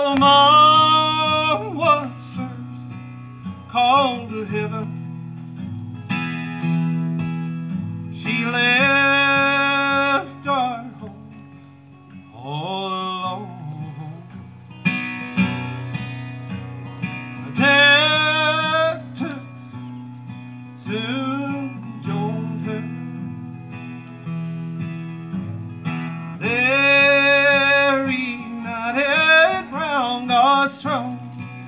Well, Mom was first called to heaven. She left our home all alone. Dad took soon joined her. There united round God's throne.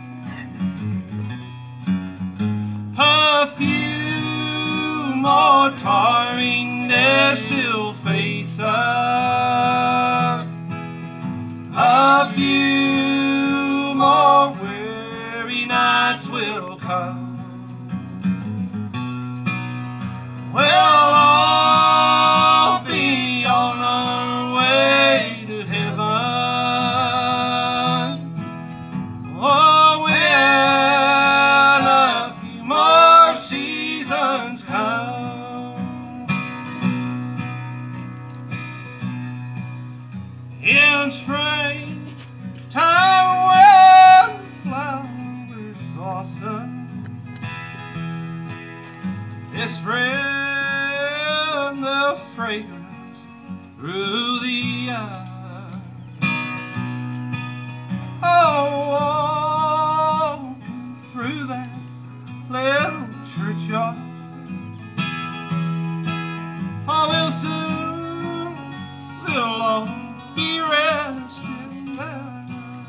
A few more tiring days still face us. A few more weary nights will come. We'll all be on our way to heaven. Oh, when a few more seasons come. In spring time when the flowers blossom, they spread the fragrance through the air. Oh, walking through that little churchyard, oh, we'll all be resting there.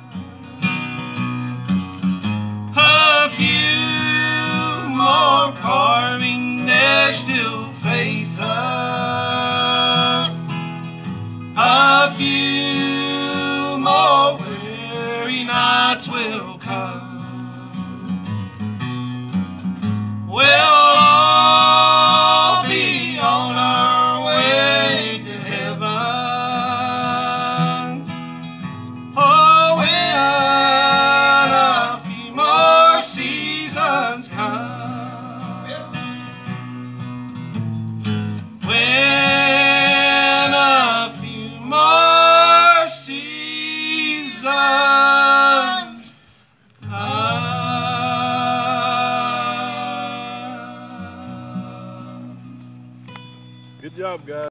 A few more carving days still face us. A few more weary nights will come. We'll all be on our way to heaven. Oh, when a few more seasons come. When a few more seasons come. Good job, guys.